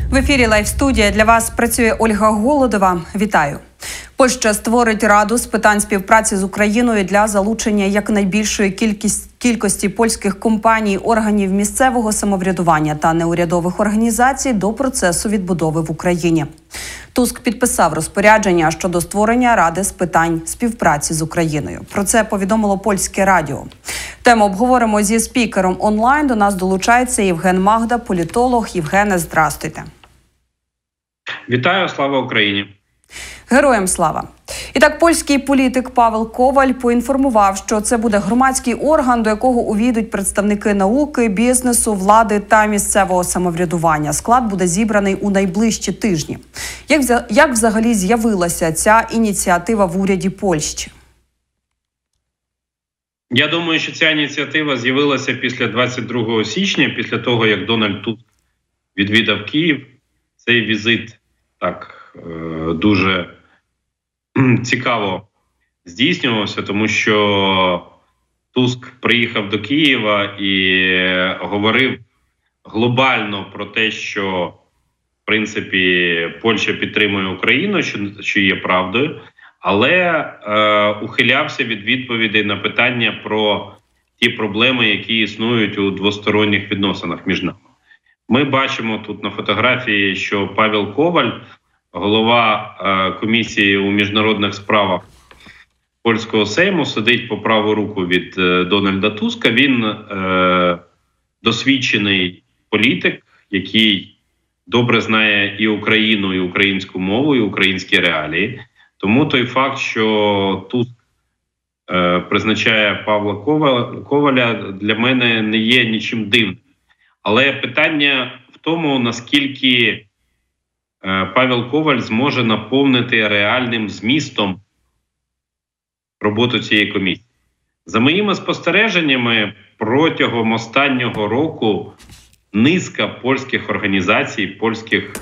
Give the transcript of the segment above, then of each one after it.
В ефірі «Лайв-студія» для вас працює Ольга Голодова. Вітаю. Польща створить раду з питань співпраці з Україною для залучення якнайбільшої кількості польських компаній, органів місцевого самоврядування та неурядових організацій до процесу відбудови в Україні. Туск підписав розпорядження щодо створення ради з питань співпраці з Україною. Про це повідомило Польське радіо. Тему обговоримо зі спікером онлайн. До нас долучається Євген Магда, політолог. Євгене, здрастуйте. Вітаю, слава Україні. Героям слава. І так, польський політик Павел Коваль поінформував, що це буде громадський орган, до якого увійдуть представники науки, бізнесу, влади та місцевого самоврядування. Склад буде зібраний у найближчі тижні. Як взагалі з'явилася ця ініціатива в уряді Польщі? Я думаю, що ця ініціатива з'явилася після 22 січня, після того, як Дональд Туск відвідав Київ. Цей візит дуже цікаво здійснювався, тому що Туск приїхав до Києва і говорив глобально про те, що, в принципі, Польща підтримує Україну, що є правдою, але ухилявся від відповідей на питання про ті проблеми, які існують у двосторонніх відносинах між нами. Ми бачимо тут на фотографії, що Павел Коваль, голова комісії у міжнародних справах польського Сейму, сидить по праву руку від Дональда Туска. Він досвідчений політик, який добре знає і Україну, і українську мову, і українські реалії. Тому той факт, що Туск призначає Павла Коваля, для мене не є нічим дивним. Але питання в тому, наскільки Павел Коваль зможе наповнити реальним змістом роботу цієї комісії. За моїми спостереженнями, протягом останнього року низка польських організацій, польських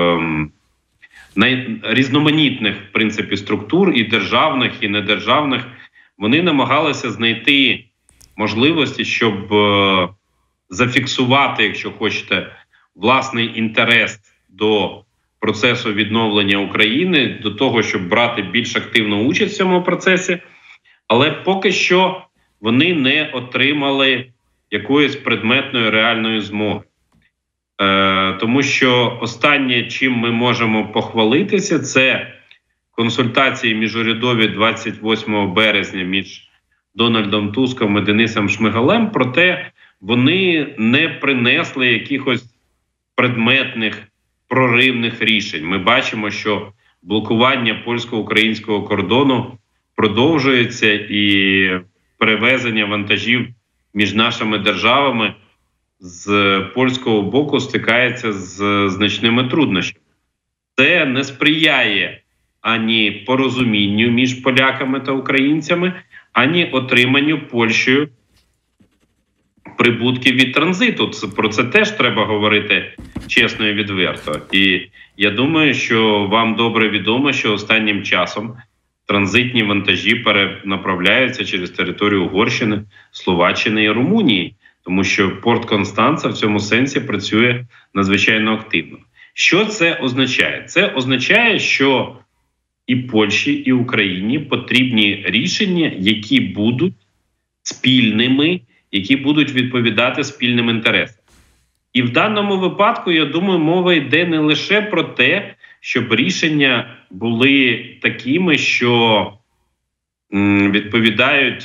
різноманітних, в принципі, структур, і державних, і недержавних, вони намагалися знайти можливості, щоб зафіксувати, якщо хочете, власний інтерес до процесу відновлення України, до того, щоб брати більш активну участь в цьому процесі. Але поки що вони не отримали якоїсь предметної реальної змоги. Тому що останнє, чим ми можемо похвалитися, це консультації міжурядові 28 березня між Дональдом Туском і Денисом Шмигалем, проте вони не принесли якихось предметних проривних рішень. Ми бачимо, що блокування польсько-українського кордону продовжується, і перевезення вантажів між нашими державами з польського боку стикається з значними труднощами. Це не сприяє ані порозумінню між поляками та українцями, ані отриманню Польщею прибутків від транзиту. Про це теж треба говорити чесно і відверто. І я думаю, що вам добре відомо, що останнім часом транзитні вантажі перенаправляються через територію Угорщини, Словаччини і Румунії, тому що порт Констанца в цьому сенсі працює надзвичайно активно. Що це означає? Це означає, що і Польщі, і Україні потрібні рішення, які будуть спільними, які будуть відповідати спільним інтересам. І в даному випадку, я думаю, мова йде не лише про те, щоб рішення були такими, що відповідають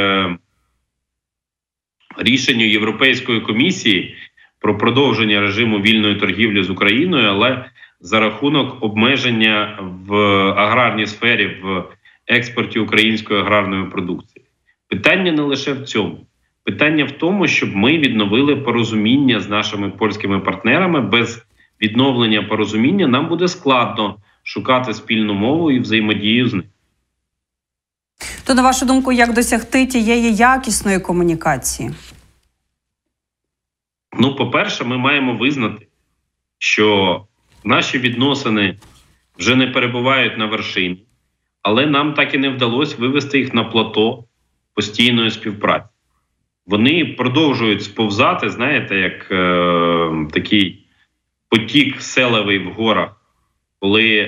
рішенню Європейської комісії про продовження режиму вільної торгівлі з Україною, але за рахунок обмеження в аграрній сфері, в експорті української аграрної продукції. Питання не лише в цьому. Питання в тому, щоб ми відновили порозуміння з нашими польськими партнерами. Без відновлення порозуміння нам буде складно шукати спільну мову і взаємодію з ними. То, на вашу думку, як досягти тієї якісної комунікації? По-перше, ми маємо визнати, що наші відносини вже не перебувають на вершині, але нам так і не вдалося вивести їх на плато постійної співпраці. Вони продовжують сповзати, знаєте, як такий потік селевий в горах, коли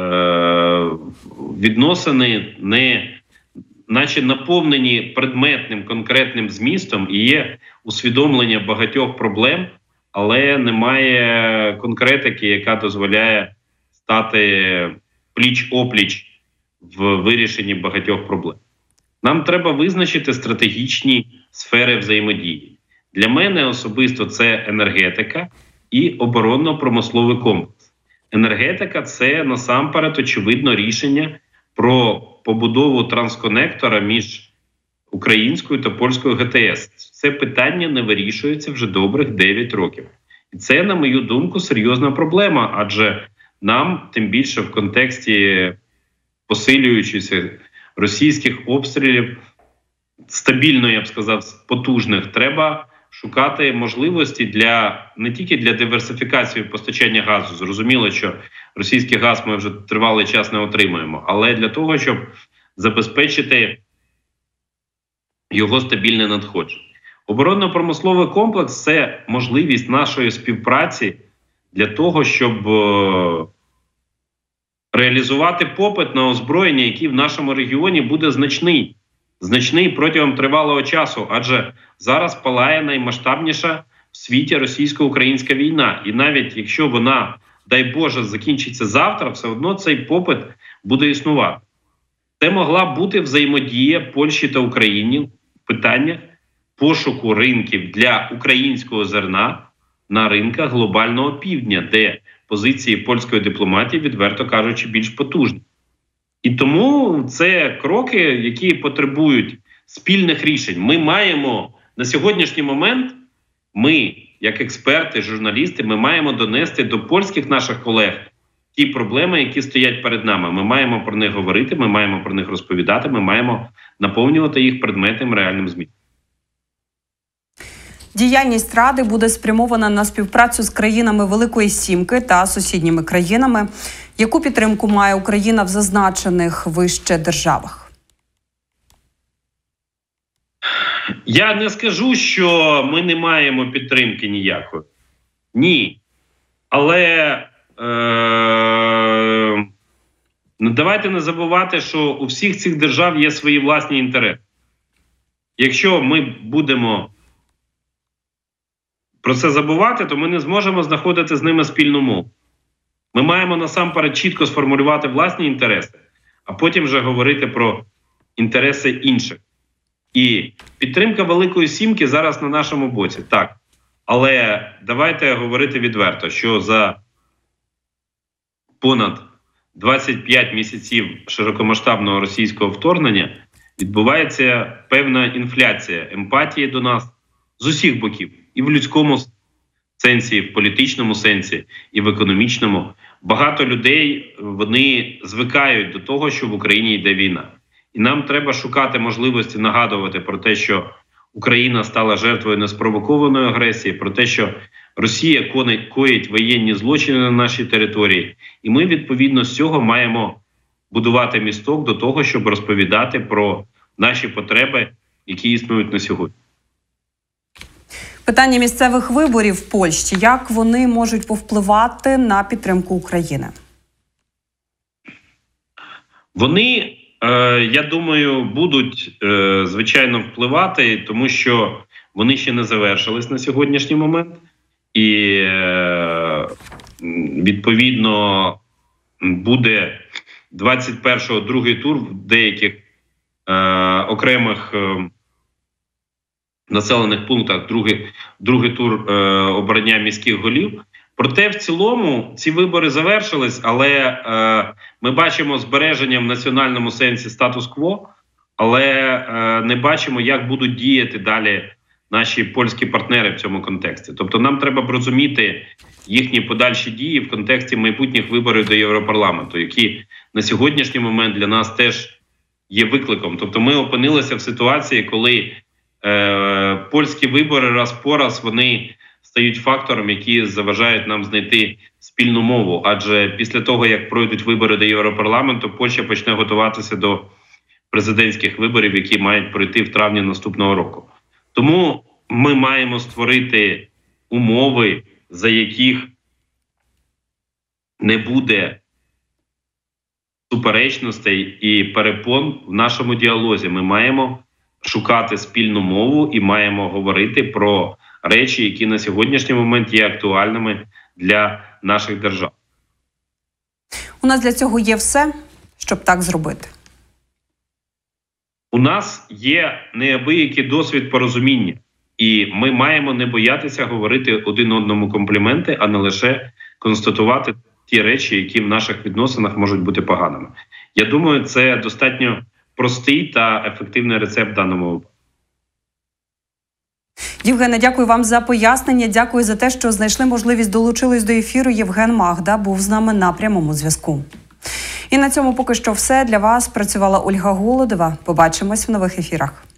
відносини наче наповнені предметним конкретним змістом і є усвідомлення багатьох проблем, але немає конкретики, яка дозволяє стати пліч-опліч в вирішенні багатьох проблем. Нам треба визначити стратегічні сфери взаємодії. Для мене особисто це енергетика і оборонно-промисловий комплекс. Енергетика – це насамперед, очевидно, рішення про побудову трансконектора між українською та польською ГТС. Це питання не вирішується вже добрих 9 років. І це, на мою думку, серйозна проблема, адже нам, тим більше в контексті посилюючися російських обстрілів, стабільно, я б сказав, потужних, треба шукати можливості не тільки для диверсифікації постачання газу. Зрозуміло, що російський газ ми вже тривалий час не отримаємо, але для того, щоб забезпечити його стабільне надходження. Оборонно-промисловий комплекс – це можливість нашої співпраці для того, щоб реалізувати попит на озброєння, який в нашому регіоні буде значний протягом тривалого часу, адже зараз палає наймасштабніша в світі російсько-українська війна. І навіть якщо вона, дай Боже, закінчиться завтра, все одно цей попит буде існувати. Це могла бути взаємодія Польщі та України в питаннях пошуку ринків для українського зерна на ринках глобального півдня, де позиції польської дипломатії, відверто кажучи, більш потужні. І тому це кроки, які потребують спільних рішень. Ми маємо на сьогоднішній момент, ми, як експерти, журналісти, ми маємо донести до польських наших колег ті проблеми, які стоять перед нами. Ми маємо про них говорити, ми маємо про них розповідати, ми маємо наповнювати їх предметним реальним змістом. Діяльність Ради буде спрямована на співпрацю з країнами Великої Сімки та сусідніми країнами. Яку підтримку має Україна в зазначених вище державах? Я не скажу, що ми не маємо підтримки ніякої. Ні. Але давайте не забувати, що у всіх цих держав є свої власні інтереси. Якщо ми будемо про це забувати, то ми не зможемо знаходити з ними спільну мову. Ми маємо насамперед чітко сформулювати власні інтереси, а потім вже говорити про інтереси інших. І підтримка Великої Сімки зараз на нашому боці, так. Але давайте говорити відверто, що за понад 25 місяців широкомасштабного російського вторгнення відбувається певна інфляція емпатії до нас з усіх боків. І в людському сенсі, і в політичному сенсі, і в економічному. Багато людей, вони звикають до того, що в Україні йде війна. І нам треба шукати можливості нагадувати про те, що Україна стала жертвою неспровокованої агресії, про те, що Росія коїть воєнні злочини на нашій території. І ми, відповідно, з цього маємо будувати місток до того, щоб розповідати про наші потреби, які існують на сьогодні. Питання місцевих виборів в Польщі. Як вони можуть повпливати на підтримку України? Вони, я думаю, будуть, звичайно, впливати, тому що вони ще не завершились на сьогоднішній момент. І, відповідно, буде 21-го другий тур в деяких окремих населених пунктах, другий тур обрання міських голів. Проте в цілому ці вибори завершились, але ми бачимо збереження в національному сенсі статус-кво, але не бачимо, як будуть діяти далі наші польські партнери в цьому контексті. Тобто нам треба б розуміти їхні подальші дії в контексті майбутніх виборів до Європарламенту, які на сьогоднішній момент для нас теж є викликом. Тобто ми опинилися в ситуації, коли польські вибори раз по раз вони стають фактором, які заважають нам знайти спільну мову. Адже після того, як пройдуть вибори до Європарламенту, Польща почне готуватися до президентських виборів, які мають пройти в травні наступного року. Тому ми маємо створити умови, за яких не буде суперечностей і перепон в нашому діалозі. Ми маємо шукати спільну мову і маємо говорити про речі, які на сьогоднішній момент є актуальними для наших держав. У нас для цього є все, щоб так зробити. У нас є неабиякий досвід порозуміння, і ми маємо не боятися говорити один одному компліменти, а не лише констатувати ті речі, які в наших відносинах можуть бути поганими. Я думаю, це достатньо простий та ефективний рецепт в даному випадку. Євгене, дякую вам за пояснення. Дякую за те, що знайшли можливість долучились до ефіру. Євген Магда був з нами на прямому зв'язку. І на цьому поки що все. Для вас працювала Ольга Голодова. Побачимось в нових ефірах.